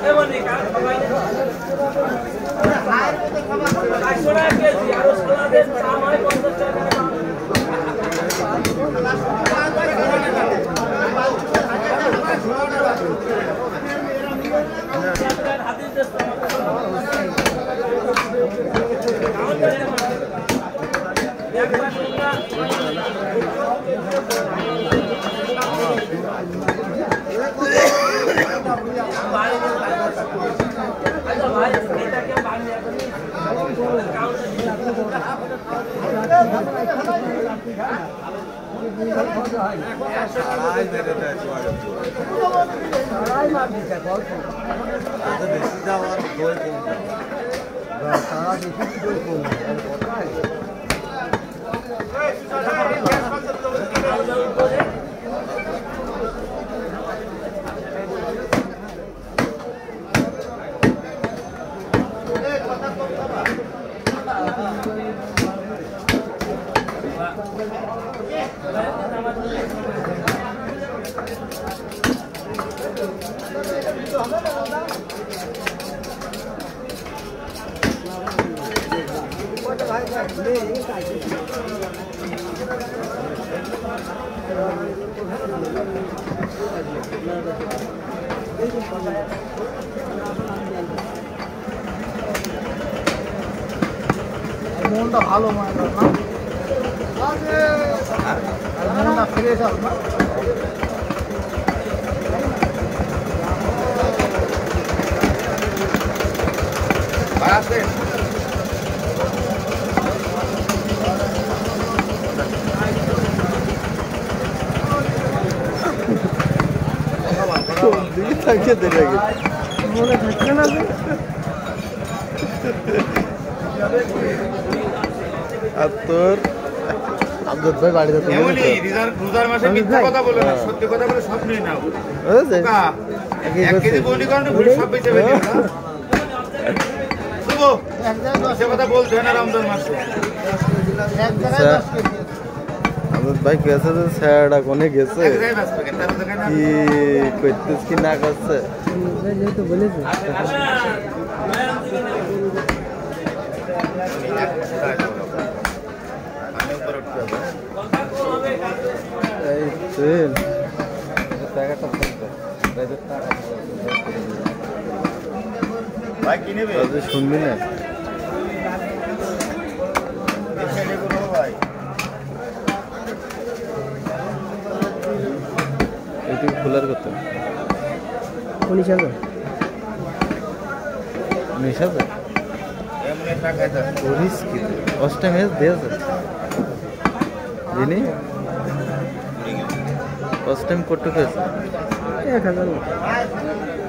মনটা ভালো মনে না মনটা ফ্রেশ হবে না আছে থাকে দেখে মনে থাকছে না আর তোর আব্দুল ভাই বাড়িতে এমনি রোজার মাসে মিথ্যা কথা বলে না সত্যি কথা বলে সব নিয়ে নাও কা এক কেজি বলি কারণে ভুল সব বেঁচে বেঁচে না শুভ সে কথা বলতে হয় না রমজান মাসে এক জায়গায় 10 কেজি আব্দুল ভাই কেসে তো স্যারটা কোনে গেছে কি কইতেছ কি না করছে এই তো বলেছে এই ট্রেন টাকাটা ফেলতে রাইজের টাকা ভাই কি নেবে তুই শুনবি না এখানে কোনো ভাই এইটা খোলার কথা কোন হিসাবে নিশাবে এমনি টাকা দাও ওরিস কি অষ্টম এস দেছে দিনে ফার্স্ট টাইম করতে পেরেছে 1000